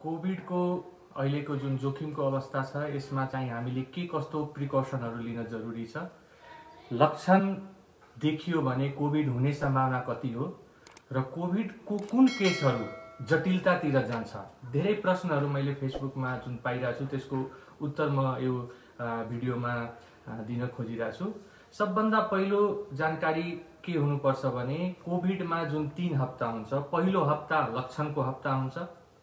कोभिडको अहिलेको जुन जोखिमको अवस्था छ यसमा चाहिँ हामीले के कस्तो प्रिकसनहरू लिन जरुरी छ, लक्षण देखियो भने कोभिड हुने सम्भावना कति हो र कोभिडको कुन केसहरू जटिलतातिर जान्छ, धेरै प्रश्नहरू मैले फेसबुकमा जुन पाइरहेको छु त्यसको उत्तर म यो भिडियोमा दिन खोजिरहेको छु। सबभन्दा पहिलो जानकारी के हुनुपर्छ भने कोभिडमा जुन 3 हप्ता हुन्छ, पहिलो हप्ता लक्षणको हप्ता हुन्छ,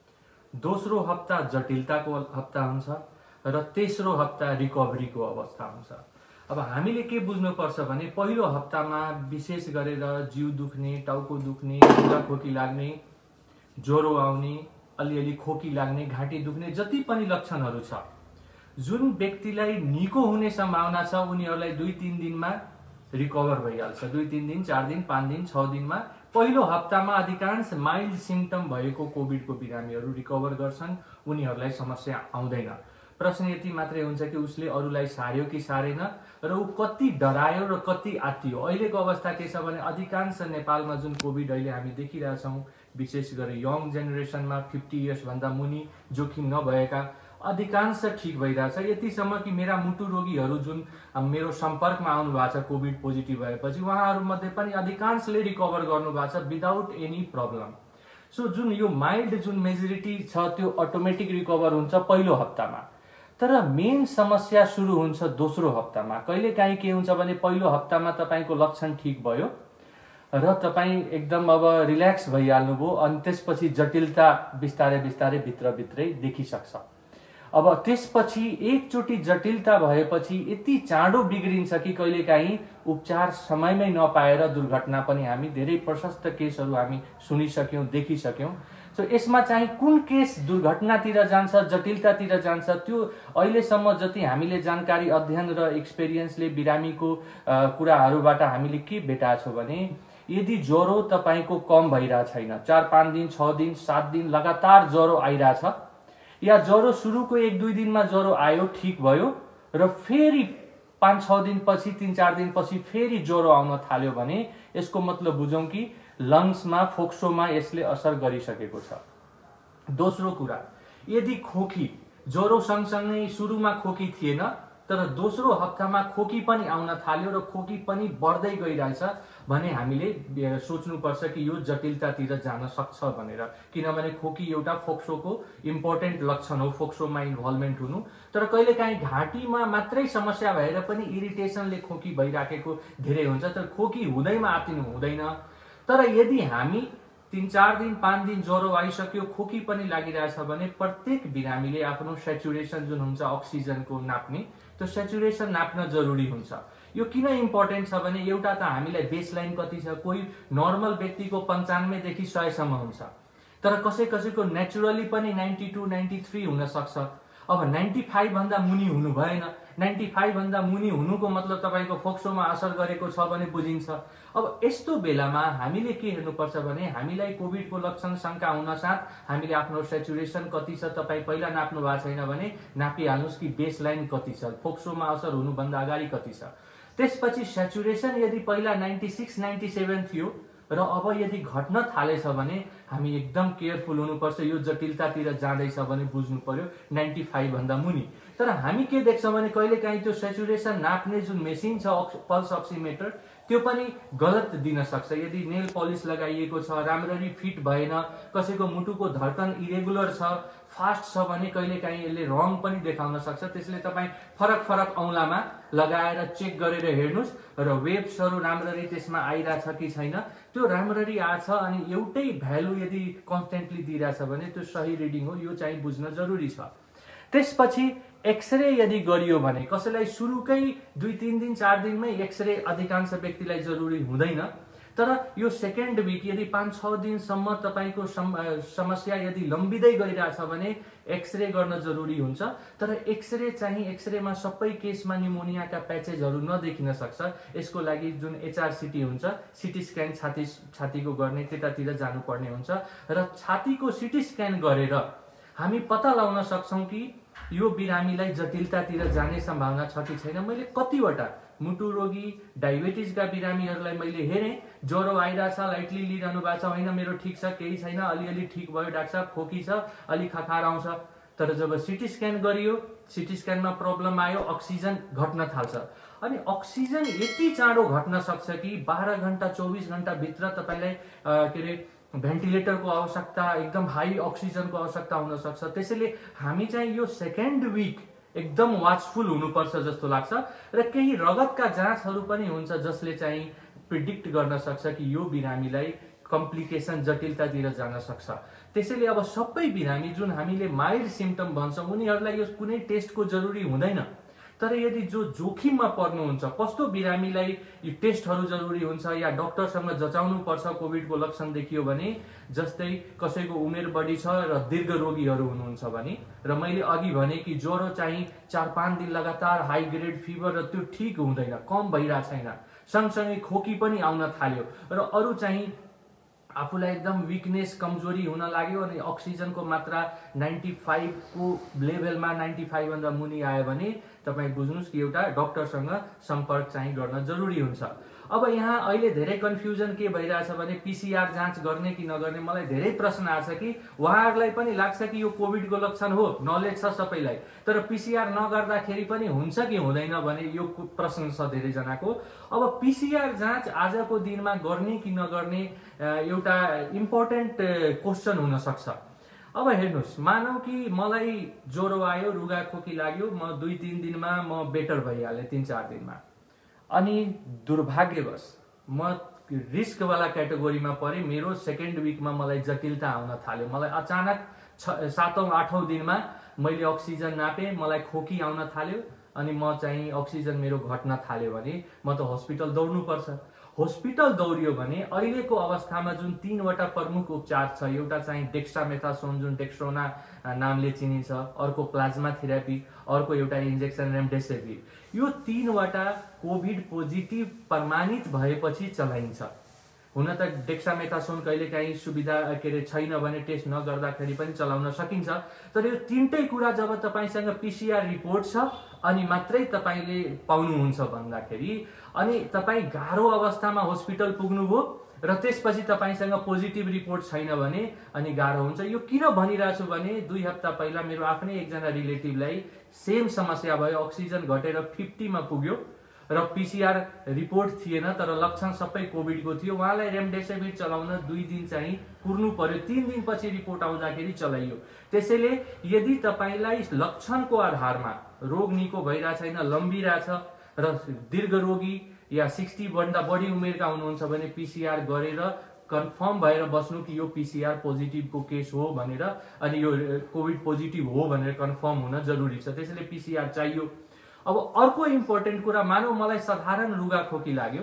दोस्रो हप्ता जटिलताको हप्ता हुन्छ र तेस्रो हप्ता रिकभरीको अवस्था हुन्छ। अब हामीले के बुझ्नुपर्छ भने पहिलो हप्तामा विशेष गरेर जिउ दुख्ने, टाउको दुख्ने, खोकी लाग्ने, ज्वरो आउने, अलिअलि खोकी लाग्ने, घाँटी दुख्ने जति पनि लक्षणहरू छ, जुन व्यक्तिलाई निको हुने सम्भावना छ उनीहरूलाई 2-3 दिनमा रिकभर भइहाल्छ। 2-3 दिन, 4 दिन, 5 दिन, 6 दिनमा पहिलो हप्तामा अधिकांश माइल्ड सिम्पटम भएको कोभिडको बिरामीहरू रिकभर गर्छन्, उनीहरूलाई समस्या आउँदैन। प्रश्न यति मात्रै हुन्छ कि उसले अरूलाई सार्यो कि सारेन र ऊ कति डरायो र कति आत्तियो। अहिलेको अवस्था के छ भने अधिकांश नेपालमा जुन कोभिड अहिले हामी देखिरहेछौँ, विशेष गरी यङ जेनेरेसनमा 50 इयर्स भन्दा मुनि जोखिम नभएका अधिकांश ठिक भइरहेछ। यतिसम्म कि मेरा मुटु रोगीहरू जुन मेरो सम्पर्कमा आउनु भएको छ कोभिड पोजिटिभ भएपछि उहाँहरूमध्ये पनि अधिकांशले रिकभर गर्नु भएको छ विदाउट एनी प्रब्लम। सो जुन यो माइल्ड जुन मेजोरिटी छ त्यो अटोमेटिक रिकभर हुन्छ पहिलो हप्तामा, तर मेन समस्या सुरु हुन्छ दोस्रो हप्तामा। कहिलेकाहीँ के हुन्छ भने पहिलो हप्तामा तपाईको लक्षण ठिक भयो र तपाईँ एकदम अब रिल्याक्स भइहाल्नुभयो अनि त्यसपछि जटिलता बिस्तारै बिस्तारै भित्रभित्रै देखिसक्छ। अब त्यसपछि एकचोटि जटिलता भएपछि यति चाँडो बिग्रिन्छ कि कहिलेकाहीँ उपचार समयमै नपाएर दुर्घटना पनि हामी धेरै प्रशस्त केसहरू हामी सुनिसक्यौँ, देखिसक्यौँ। सो यसमा चाहिँ कुन केस दुर्घटनातिर जान्छ, जटिलतातिर जान्छ, त्यो अहिलेसम्म जति हामीले जानकारी, अध्ययन र एक्सपिरियन्सले बिरामीको कुराहरूबाट हामीले के भेटाएको छौँ भने यदि ज्वरो तपाईँको कम भइरहेको छैन, 4-5 दिन, 6 दिन, 7 दिन लगातार ज्वरो आइरहेछ या ज्वरो सुरुको 1-2 दिनमा ज्वरो आयो, ठिक भयो र फेरि 5-6 दिनपछि, 3-4 दिनपछि फेरि ज्वरो आउन थाल्यो भने यसको मतलब बुझौँ कि लङ्समा, फोक्सोमा यसले असर गरिसकेको छ। दोस्रो कुरा, यदि खोकी, ज्वरो सँगसँगै सुरुमा खोकी थिएन तर दोस्रो हप्तामा खोकी पनि आउन थाल्यो र खोकी पनि बढ्दै गइरहेछ भने हामीले सोच्नुपर्छ कि यो जटिलतातिर जान सक्छ भनेर। किनभने खोकी एउटा फोक्सोको इम्पोर्टेन्ट लक्षण हो, फोक्सोमा इन्भल्भमेन्ट हुनु। तर कहिलेकाहीँ घाँटीमा मात्रै समस्या भएर पनि इरिटेसनले खोकी भइराखेको धेरै हुन्छ, तर खोकी हुँदैमा आत्तिनु हुँदैन। तर यदि हामी 3-4 दिन, 5 दिन ज्वरो आइसक्यो, खोकी पनि लागिरहेछ भने प्रत्येक बिरामीले आफ्नो सेचुरेसन जुन हुन्छ अक्सिजनको नाप्ने, त्यो सेचुरेसन नाप्न जरुरी हुन्छ। यो किन इम्पोर्टेन्ट छ भने एउटा त हामीलाई बेसलाइन कति छ, कोही नर्मल व्यक्तिको 95 देखि 100 सम्म हुन्छ, तर कसैको नेचुरली पनि 92-93 हुन सक्छ। अब 95 भन्दा मुनि हुनु भएन। 95 भन्दा मुनि हुनुको मतलब तपाईको फोक्सोमा असर गरेको छ भने बुझिन्छ। अब यस्तो बेलामा हामीले के हेर्नुपर्छ भने हामीलाई कोभिडको लक्षण शंका हुन साथ हामीले आफ्नो सेचुरेसन कति छ तपाई पहिला नाप्नु भएको छैन भने नापिहाल्नुस् कि बेसलाइन कति छ, फोक्सोमा असर हुनुभन्दा अगाडि कति छ। त्यसपछि सेचुरेसन यदि पहिला 96-97 थियो र अब यदि घट्न थालेछ भने हामी एकदम केयरफुल हुनुपर्छ। यो जटिलतातिर जाँदैछ भने बुझ्नु पर्यो 95 भन्दा मुनि। तर हामी के देख्छौं भने कहिलेकाहीँ त्यो सेचुरेसन नाप्ने जुन मेसिन छ पल्स अक्सिमिटर त्यो पनि गलत दिन सक्छ। यदि नेल पलिश लगाइएको छ, राम्ररी फिट भएन, कसैको मुटुको धड्कन इरेगुलर छ, फास्ट छ भने कहिलेकाहीँ यसले रङ पनि देखाउन सक्छ। त्यसले तपाई फरक औंलामा लगाएर चेक गरेर हेर्नुस् र वेव्सहरु राम्ररी त्यसमा आइराछ कि छैन। त्यो राम्ररी आछ अनि एउटै भ्यालु यदि कन्स्टेन्टली दिइराछ भने त्यो सही रिडिङ हो, यो चाहिँ बुझ्न जरुरी छ। त्यसपछि एक्सरे यदि गरियो भने कसैलाई सुरुकै 2-3 दिन 4 दिनमै एक्सरे अधिकांश व्यक्तिलाई जरुरी हुँदैन। तर यो सेकेन्ड वीक यदि 5-6 दिनसम्म तपाईको समस्या यदि लम्बिदै गइरहेछ भने एक्सरे गर्न जरुरी हुन्छ। तर एक्सरे चाहिँ एक्सरेमा सबै केसमा निमोनियाका प्याचेजहरु नदेखिन सक्छ। यसको लागि जुन एचआरसीटी हुन्छ, सिटी स्क्यान छातीको गर्ने, त्यतातिर जानुपर्ने हुन्छ र छातीको सिटी स्क्यान गरेर हामी पत्ता लगाउन सक्छौं कि यो बिरामीलाई जटिलतातिर जाने सम्भावना छ कि छैन। मैले कतिवटा मुटु रोगी, डायबिटिजका बिरामीहरूलाई मैले हेरेँ, ज्वरो आइरहेछ, लाइटली लिइरहनु भएको छ, होइन मेरो ठिक छ, केही छैन, अलिअलि ठिक भयो डाक्टर साहब, खोकी छ, अलि खखार आउँछ। तर जब सिटी स्क्यान गरियो, सिटी स्क्यानमा प्रब्लम आयो, अक्सिजन घट्न थाल्छ। अनि अक्सिजन यति चाँडो घट्न सक्छ कि 12 घण्टा 24 घण्टा भित्र तपाईलाई के अरे भेन्टिलेटरको आवश्यकता, एकदम हाई अक्सिजनको आवश्यकता हुन सक्छ। त्यसैले हामी चाहिँ यो सेकेन्ड विक एकदम वाचफुल हुनुपर्छ जस्तो लाग्छ। र केही रगतका जाँचहरू पनि हुन्छ जसले चाहिँ प्रिडिक्ट गर्न सक्छ कि यो बिरामीलाई कम्प्लिकेसन, जटिलतातिर जान सक्छ। त्यसैले अब सबै बिरामी जुन हामीले माइल्ड सिम्पटम भन्छौँ उनीहरूलाई यो कुनै टेस्टको जरुरी हुँदैन। तर यदि जो जोखिममा पर्नुहुन्छ, कस्तो बिरामीलाई यो टेस्टहरू जरुरी हुन्छ या डाक्टरसँग जचाउनु पर्छ कोभिडको लक्षण देखियो भने, जस्तै कसैको उमेर बढी छ र दीर्घ रोगीहरू हुनुहुन्छ भने, र मैले अघि भने कि ज्वरो चाहिँ 4-5 दिन लगातार हाई ग्रेड फिभर र त्यो ठिक हुँदैन, कम भइरहेको छैन, सँगसँगै खोकी पनि आउन थाल्यो र अरू चाहिँ आफूलाई एकदम विकनेस, कमजोरी हुन लाग्यो अनि अक्सिजनको मात्रा 95 को लेभलमा 95 भन्दा मुनि आयो भने तपाईं बुझ्नुस् कि एउटा डाक्टरसँग सम्पर्क चाहिँ गर्न जरुरी हुन्छ। अब यहाँ अहिले धेरै कन्फ्युजन के भइरहेछ भने पीसीआर जाँच गर्ने कि नगर्ने, मलाई धेरै प्रश्न आछ कि उहाँहरूलाई पनि लाग्छ कि यो कोभिडको लक्षण हो, नलेज छ सबैलाई, तर पीसीआर नगर्दाखेरि पनि हुन्छ कि हुँदैन भने यो प्रश्न छ धेरै जनाको। अब पीसीआर जाँच आजको दिनमा गर्ने कि नगर्ने एउटा इम्पोर्टेन्ट क्वेशन हुन सक्छ। अब हेर्नुस्, मानौ कि मलाई ज्वरो आयो, रुगा खोकी लाग्यो, म 2-3 दिनमा म बेटर भइहालेँ, 3-4 दिनमा, अनि दुर्भाग्यवश म रिस्क वाला क्याटेगोरीमा परे, मेरो सेकेन्ड विकमा मलाई जटिलता आउन थाल्यो, मलाई अचानक 7औं-8औं दिनमा मैले अक्सिजन नापे, मलाई खोकी आउन थाल्यो अनि म चाहिँ अक्सिजन मेरो घट्न थाल्यो भने म त हस्पिटल दौड्नु पर्छ। हस्पिटल दौडियो भने अहिलेको अवस्थामा जुन 3वटा प्रमुख उपचार छ, एउटा चाहिँ डेक्सामेथासोन जुन डेक्स्ट्रोना नामले चिनिन्छ, अर्को प्लाज्मा थेरापी, अर्को एउटा इन्जेक्सन रेमडेसिभिर, यो 3वटा कोभिड पोजिटिभ प्रमाणित भएपछि चलाइन्छ। हुन त डेक्सामेथासोन कहिलेकाहीँ सुविधा के अरे छैन भने टेस्ट नगर्दाखेरि पनि चलाउन सकिन्छ, तर यो तीनटै कुरा जब तपाईसँग पीसीआर रिपोर्ट छ अनि मात्रै तपाईले पाउनुहुन्छ भन्दाखेरि, अनि तपाई गाह्रो अवस्थामा हस्पिटल पुग्नुभयो र त्यसपछि तपाईसँग पोजिटिभ रिपोर्ट छैन भने अनि गाह्रो हुन्छ। यो किन भनिरहेछु भने 2 हप्ता पहिला मेरो आफ्नै एकजना रिलेटिभलाई सेम समस्या भयो, अक्सिजन घटेर 50 मा पुग्यो र पीसीआर रिपोर्ट थिएन तर लक्षण सबै कोभिडको थियो। उहाँलाई रेमडेसिभिर चलाउन 2 दिन चाहिँ कुर्नु पर्यो, 3 दिनपछि रिपोर्ट आउँदाखेरि चलाइयो। त्यसैले यदि तपाईलाई लक्षणको आधारमा रोग निको भइरहेको छैन, लम्बिरहेछ र दीर्घ रोगी या 60 भन्दा बढी उमेरका हुनुहुन्छ भने पीसीआर गरेर कन्फर्म भएर बस्नु कि यो पीसीआर पोजिटिभको केस हो भनेर, अनि यो कोभिड पोजिटिभ हो भनेर कन्फर्म हुन जरुरी छ। त्यसैले पीसीआर चाहियो। अब अर्को इम्पोर्टेन्ट कुरा, मानौ मलाई साधारण रुगा खोकी लाग्यो,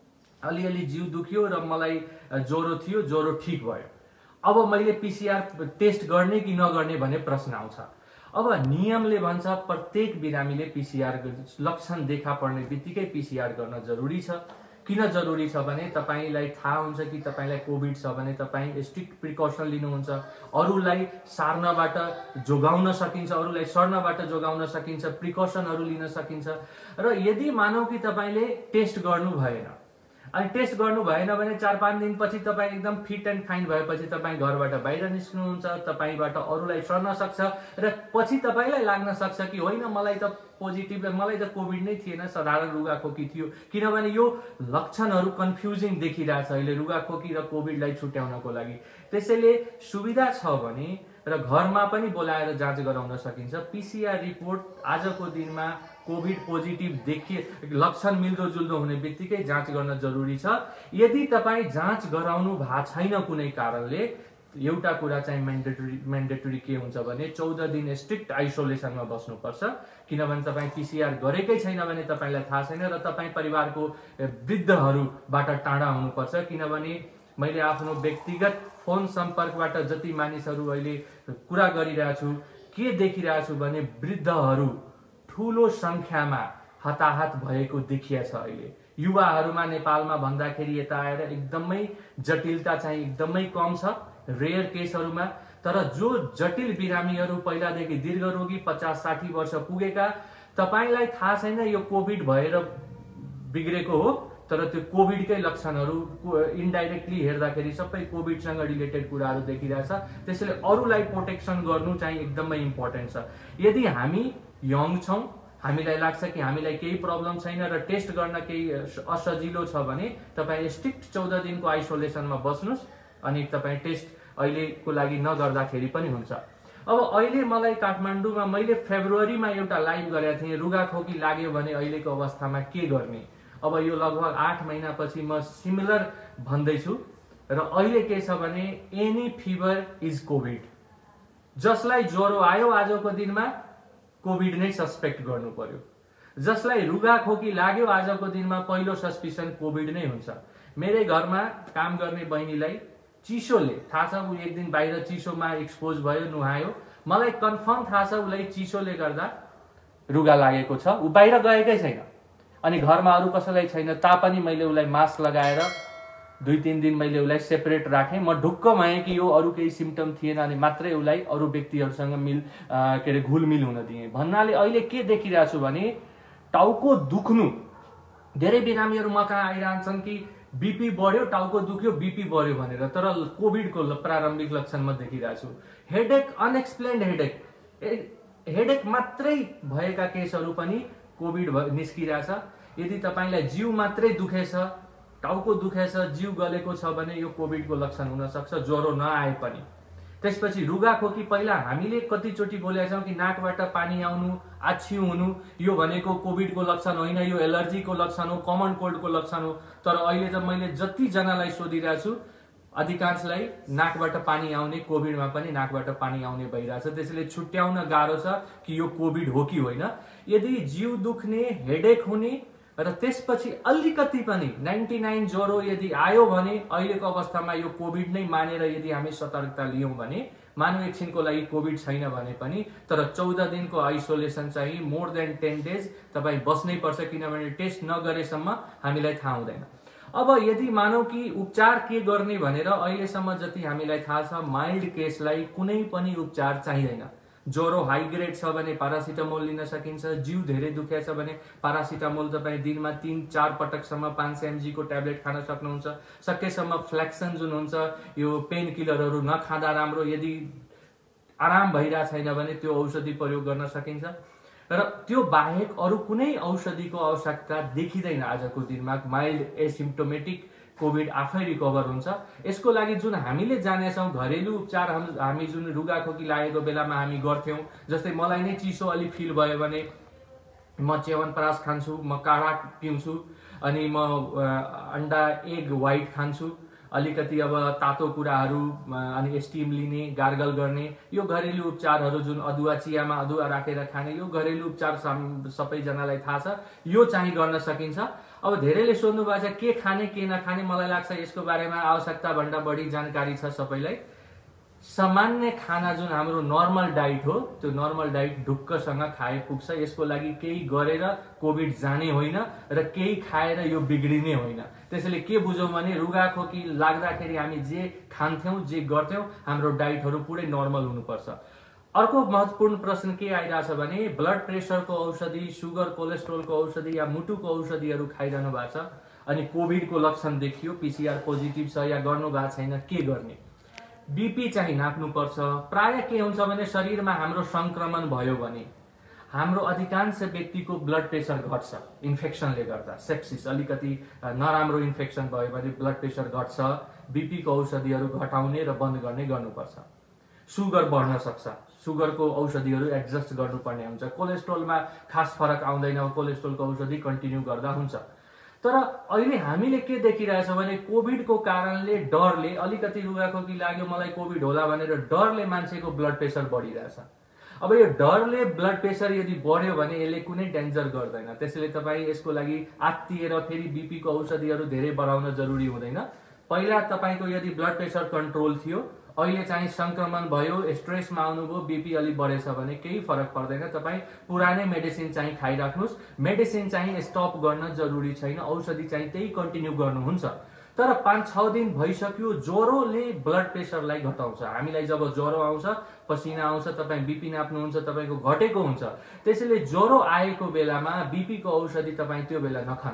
अलिअलि जिउ दुख्यो र मलाई ज्वरो थियो, ज्वरो ठिक भयो, अब मैले पीसीआर टेस्ट गर्ने कि नगर्ने भन्ने प्रश्न आउँछ। अब नियमले भन्छ प्रत्येक बिरामीले पीसीआर लक्षण देखा पर्ने बित्तिकै पीसीआर गर्न जरुरी छ। किन जरुरी छ भने तपाईलाई थाहा हुन्छ कि तपाईलाई कोभिड छ भने तपाई स्ट्रिक्ट प्रिकसन लिनुहुन्छ, अरूलाई सार्नबाट जोगाउन सकिन्छ, अरूलाई सर्नबाट जोगाउन सकिन्छ, प्रिकसनहरू लिन सकिन्छ। र यदि मानौ कि तपाईले टेस्ट गर्नु भएन, अनि टेस्ट गर्नु भएन भने 4-5 दिनपछि तपाई एकदम फिट एन्ड फाइन भएपछि तपाई घरबाट बाहिर निस्क्नुहुन्छ, तपाईबाट अरूलाई सर्न सक्छ र पछि तपाईलाई लाग्न सक्छ कि होइन मलाई त पोजिटिभ, मलाई त कोभिड नै थिएन, साधारण रुगा खोकी थियो। किनभने यो लक्षणहरू कन्फ्युजिङ देखिरहेछ अहिले रुगा खोकी र कोभिडलाई छुट्याउनको लागि। त्यसैले सुविधा छ भने र घरमा पनि बोलाएर जाँच गराउन सकिन्छ। पीसीआर रिपोर्ट आजको दिनमा कोभिड पोजिटिभ देखिए लक्षण मिल्दोजुल्दो हुने बित्तिकै जाँच गर्न जरुरी छ। यदि तपाई जाँच गराउनु भएको छैन कुनै कारणले, एउटा कुरा चाहिँ म्यान्डेटरी के हुन्छ भने 14 दिन स्ट्रिक्ट आइसोलेसनमा बस्नुपर्छ। किनभने तपाई पीसीआर गरेकै छैन भने तपाईलाई थाहा छैन र तपाई परिवारको वृद्धहरूबाट टाढा हुनुपर्छ। किनभने मैले आफ्नो व्यक्तिगत फोन सम्पर्कबाट जति मानिसहरू अहिले कुरा गरिरहेको छु, के देखिरहेको छु भने वृद्धहरू ठूलो संख्यामा हताहत भएको देखिया छ। अहिले युवाहरूमा नेपालमा भन्दाखेरि यता आएर एकदमै जटिलता चाहिँ एकदमै कम छ रेयर केसहरूमा, तर जो जटिल बिरामीहरू पहिलादेखि दीर्घ रोगी 50-60 वर्ष पुगेका, तपाईलाई थाहा छैन यो कोभिड भएर बिग्रेको हो, तर त्यो कोभिडकै लक्षणहरू इन्डाइरेक्टली हेर्दाखेरि सबै कोभिडसँग रिलेटेड कुराहरू देखिरहेछ। त्यसैले अरूलाई प्रोटेक्सन गर्नु चाहिँ एकदमै इम्पोर्टेन्ट छ। यदि हामी यङ छौँ, हामीलाई लाग्छ कि हामीलाई केही प्रब्लम छैन र टेस्ट गर्न केही असजिलो छ भने तपाईँ स्ट्रिक्ट 14 दिनको आइसोलेसनमा बस्नुहोस् अनि तपाईँ टेस्ट अहिलेको लागि नगर्दाखेरि पनि हुन्छ। अब अहिले मलाई काठमाडौँमा मैले फेब्रुअरीमा एउटा लाइभ गरेका थिएँ, रुगाखोकी लाग्यो भने अहिलेको अवस्थामा के गर्ने। अब यो लगभग 8 महिनापछि म सिमिलर भन्दैछु र अहिले के छ भने एनी फिभर इज कोभिड। जसलाई ज्वरो आयो आजको दिनमा कोभिड नै सस्पेक्ट गर्नु पर्यो। जसलाई रुगाखोकी लाग्यो आजको दिनमा पहिलो सस्पिसन कोभिड नै हुन्छ। मेरै घरमा काम गर्ने बहिनीलाई चिसोले थाहा छ, ऊ एक दिन बाहिर चिसोमा एक्सपोज भयो, नुहायो, मलाई कन्फर्म थाहा छ उसलाई चिसोले गर्दा रुगा लागेको छ। ऊ बाहिर गएकै छैन अनि घरमा अरू कसैलाई छैन तापनि मैले उसलाई मास्क लगाएर 2-3 दिन मैले उसलाई सेपरेट राखेँ। म ढुक्क भएँ कि यो अरू केही सिम्टम थिएन अनि मात्रै उसलाई अरू व्यक्तिहरूसँग घुलमिल हुन दिएँ। भन्नाले अहिले के देखिरहेको छु भने टाउको दुख्नु, धेरै बिरामीहरू म कहाँ आइरहन्छन् कि बीपी बढ्यो, टाउको दुख्यो, बीपी बढ्यो भनेर, तर कोभिडको प्रारम्भिक लक्षण म देखिरहेको छु। हेडेक, अनएक्सप्लेन्ड हेडेक मात्रै भएका केसहरू पनि कोभिड निस्किरहेछ। यदि तपाईँलाई जिउ मात्रै दुखेछ, टाउको दुखेछ, जिउ गलेको छ भने यो कोभिडको लक्षण हुन सक्छ, ज्वरो नआए पनि। त्यसपछि रुगाखोकी, पहिला हामीले कतिचोटि बोलेका छौँ कि नाकबाट पानी आउनु, आछ्यु हुनु यो भनेको कोभिडको लक्षण होइन, यो एलर्जीको लक्षण हो, कमन कोल्डको लक्षण हो। तर अहिले त मैले जतिजनालाई सोधिरहेको छु अधिकांशलाई नाकबाट पानी आउने, कोभिडमा पनि नाकबाट पानी आउने भइरहेछ। त्यसैले छुट्याउन गाह्रो छ कि यो कोभिड हो कि होइन। यदि जिउ दुख्ने, हेडेक हुने र त्यसपछि अलिकति पनि 99 ज्वरो यदि आयो भने अहिलेको अवस्थामा यो कोभिड नै मानेर यदि हामी सतर्कता लियौँ भने मानव एकछिनको लागि कोभिड छैन भने पनि, तर 14 दिनको आइसोलेसन चाहिँ मोर देन 10 डेज तपाईँ बस्नै पर्छ, किनभने टेस्ट नगरेसम्म हामीलाई थाहा हुँदैन। अब यदि मानौ कि उपचार के गर्ने भनेर अहिलेसम्म जति हामीलाई थाहा छ, माइल्ड केसलाई कुनै पनि उपचार चाहिँदैन। ज्वरो हाई ग्रेड छ भने पारासिटामोल लिन सकिन्छ, जिउ धेरै दुखेछ भने पारासिटामोल तपाईँ दिनमा 3-4 पटकसम्म 500 mg को ट्याब्लेट खान सक्नुहुन्छ। सकेसम्म फ्लेक्सन जुन हुन्छ यो पेन किलरहरू नखाँदा राम्रो, यदि आराम भइरहेको छैन भने त्यो औषधि प्रयोग गर्न सकिन्छ र त्यो बाहेक अरू कुनै औषधिको आवश्यकता देखिँदैन आजको दिनमा। माइल्ड एसिम्प्टोमेटिक कोभिड आफै रिकभर हुन्छ। यसको लागि जुन हामीले जानेछौँ घरेलु उपचार, हामी जुन रुगाखोकी लागेको बेलामा हामी गर्थ्यौँ, जस्तै मलाई नै चिसो अलि फिल भयो भने म च्यवनप्राश खान्छु, म काढा पिउँछु, अनि म अन्डा एग व्हाइट खान्छु, अलिकति अब तातो कुराहरू अनि स्टिम लिने, गार्गल गर्ने, यो घरेलु उपचारहरू जुन अदुवा चियामा अदुवा राखेर खाने, यो घरेलु उपचार सबैजनालाई थाहा छ, यो चाहिँ गर्न सकिन्छ। अब धेरैले सोध्नु भएको छ के खाने के नखाने, मलाई लाग्छ यसको बारेमा आवश्यकता भन्दा बढी जानकारी छ सबैलाई। सामान्य खाना जुन हाम्रो नर्मल डाइट हो, त्यो नर्मल डाइट ढुक्कसँग खाए पुग्छ। यसको लागि केही गरेर कोभिड जाने होइन र केही खाएर यो बिग्रिने होइन। त्यसैले के बुझौँ भने रुगाखोकी लाग्दाखेरि हामी जे खान्थ्यौँ, जे गर्थ्यौँ, हाम्रो डाइटहरू पुरै नर्मल हुनुपर्छ। अर्को महत्त्वपूर्ण प्रश्न के आइरहेछ भने ब्लड प्रेसरको औषधि, सुगर कोलेस्ट्रोलको औषधि या मुटुको औषधिहरू खाइरहनु भएको छ अनि कोभिडको लक्षण देखियो, पीसीआर पोजिटिभ छ या गर्नु भएको छैन, के गर्ने? बीपी चाहिँ नाप्नुपर्छ। प्राय के हुन्छ भने शरीरमा हाम्रो संक्रमण भयो भने हाम्रो अधिकांश व्यक्तिको ब्लड प्रेसर घट्छ इन्फेक्सनले गर्दा। सेप्सिस, अलिकति नराम्रो इन्फेक्सन भयो भने ब्लड प्रेसर घट्छ। बीपीको औषधिहरू घटाउने र बन्द गर्ने गर्नुपर्छ। सुगर बढ्न सक्छ, सुगरको औषधिहरू एडजस्ट गर्नुपर्ने हुन्छ। कोलेस्ट्रोलमा खास फरक आउँदैन, कोलेस्ट्रोलको औषधि कन्टिन्यू गर्दा हुन्छ। तर अहिले हामीले के देखिरहेछौँ भने कोभिडको कारणले, डरले, अलिकति रुगाखोकी लाग्यो मलाई कोभिड होला भनेर डरले मान्छेको ब्लड प्रेसर बढिरहेछ। अब यो डरले ब्लड प्रेसर यदि बढ्यो भने यसले कुनै डेन्जर गर्दैन। त्यसैले तपाईँ यसको लागि आत्तिएर फेरि बीपीको औषधिहरू धेरै बढाउन जरुरी हुँदैन। पहिला तपाईँको यदि ब्लड प्रेसर कन्ट्रोल थियो, अहिले चाहिँ संक्रमण भयो, स्ट्रेसमा आउनुभयो, बीपी अलि बढेछ भने केही फरक पर्दैन। तपाईँ पुरानै मेडिसिन चाहिँ खाइराख्नुहोस्। मेडिसिन चाहिँ स्टप गर्न जरुरी छैन, औषधि चाहिँ त्यही कन्टिन्यू गर्नुहुन्छ। तर 5-6 दिन भइसक्यो, ज्वरोले ब्लड प्रेसरलाई घटाउँछ। हामीलाई जब ज्वरो आउँछ, पसिना आउँछ, तपाईँ बीपी नाप्नुहुन्छ, तपाईँको घटेको हुन्छ। त्यसैले ज्वरो आएको बेलामा बीपीको औषधि तपाईँ त्यो बेला नखानुहोस्।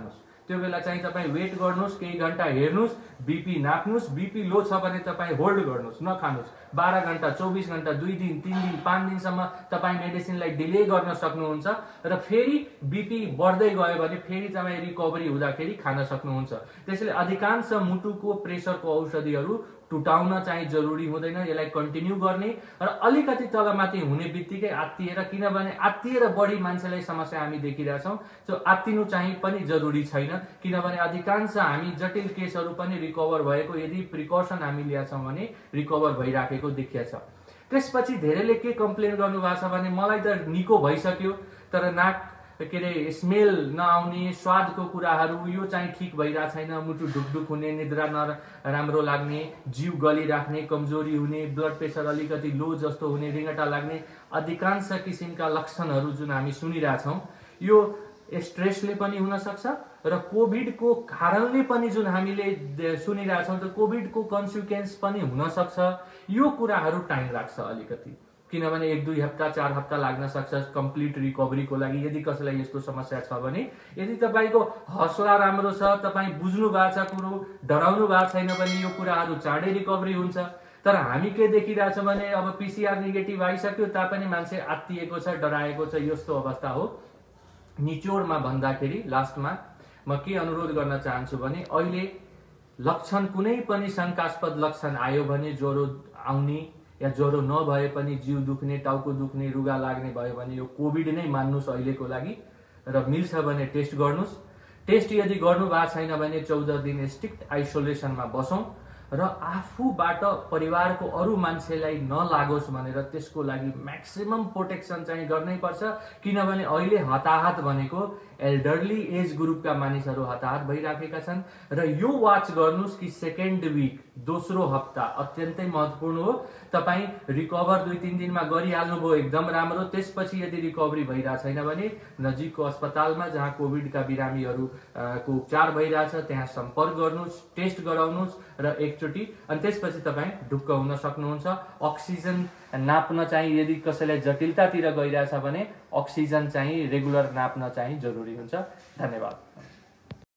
त्यो बेला चाहिँ तपाईँ वेट गर्नुहोस्, केही घण्टा हेर्नुहोस्, बिपी नाप्नुहोस्, बिपी लो छ भने तपाईँ होल्ड गर्नुहोस्, नखानुहोस्। 12 घण्टा, 24 घण्टा, 2 दिन, 3 दिन, 5 दिनसम्म तपाईँ मेडिसिनलाई डिले गर्न सक्नुहुन्छ र फेरि बिपी बढ्दै गयो भने फेरि तपाईँ रिकभरी हुँदाखेरि खान सक्नुहुन्छ। त्यसैले अधिकांश मुटुको प्रेसरको औषधिहरू टुटाउन चाहिँ जरुरी हुँदैन, यसलाई कन्टिन्यू गर्ने र अलिकति तलमाथि हुने बित्तिकै आत्तिएर, किनभने आत्तिएर बढी मान्छेलाई समस्या हामी देखिरहेछौँ। त्यो आत्तिनु चाहिँ पनि जरुरी छैन, किनभने अधिकांश हामी जटिल केसहरू पनि रिकभर भएको, यदि प्रिकसन हामी लिएछौँ भने रिकभर भइराखेको देखिया छ। त्यसपछि धेरैले के कम्प्लेन गर्नुभएको छ भने मलाई त निको भइसक्यो तर नाक के अरे स्मेल नआउने, स्वादको कुराहरू यो चाहिँ ठिक भइरहेको छैन, मुटु ढुकढुक हुने, निद्रा राम्रो लाग्ने, जिउ गलिराख्ने, कमजोरी हुने, ब्लड प्रेसर अलिकति लो जस्तो हुने, रिङ्गटा लाग्ने अधिकांश किसिमका लक्षणहरू जुन हामी सुनिरहेछौँ यो स्ट्रेसले पनि हुन सक्छ र कोभिडको कारणले पनि जुन हामीले सुनिरहेछौँ त कोभिडको कन्सिक्वेन्स पनि हुन सक्छ। यो कुराहरू टाइम लाग्छ अलिकति, किनभने 1-2 हप्ता 4 हप्ता लाग्न सक्छ कम्प्लिट रिकभरीको लागि यदि कसैलाई यस्तो समस्या छ भने। यदि तपाईको हौसला राम्रो छ, तपाईँ बुझ्नु भएको छ कुरो, डराउनु भएको छैन भने यो कुराहरू चाँडै रिकभरी हुन्छ। तर हामी के देखिरहेछ भने अब पीसीआर नेगेटिभ आइसक्यो तापनि मान्छे आत्तिएको छ, डराएको छ, यस्तो अवस्था हो। निचोडमा भन्दाखेरि लास्टमा म के अनुरोध गर्न चाहन्छु भने अहिले लक्षण कुनै पनि शंकास्पद लक्षण आयो भने, ज्वरो आउने या ज्वरो नभए पनि जिउ दुख्ने, टाउको दुख्ने, रुगा लाग्ने भयो भने यो कोभिड नै मान्नुस् अहिलेको लागि र मिल्छ भने टेस्ट गर्नुस्। टेस्ट यदि गर्नु भएको छैन भने 14 दिन स्ट्रिक्ट आइसोलेसनमा बसौं र आफूबाट परिवारको अरू मान्छेलाई नलागोस् भनेर त्यसको लागि म्याक्सिमम प्रोटेक्सन चाहिँ गर्नै पर्छ। किनभने अहिले हताहत भनेको एल्डरली एज ग्रुपका मानिसहरू हताहत भइराखेका छन् र यो वाच गर्नुस् कि सेकेन्ड विक, दोस्रो हप्ता अत्यन्तै महत्त्वपूर्ण हो। तपाईँ रिकभर 2-3 दिनमा गरिहाल्नु भयो एकदम राम्रो, त्यसपछि यदि रिकभरी भइरहेको छैन भने नजिकको अस्पतालमा जहाँ कोभिडका बिरामीहरू को उपचार भइरहेछ त्यहाँ सम्पर्क गर्नुस्, टेस्ट गराउनुस् र एकचोटि, अनि त्यसपछि तपाईँ ढुक्क हुन सक्नुहुन्छ। अक्सिजन नाप्न चाहिँ यदि कसैलाई जटिलतातिर गइरहेछ भने अक्सिजन चाहिँ रेगुलर नाप्न चाहिँ जरुरी हुन्छ। धन्यवाद।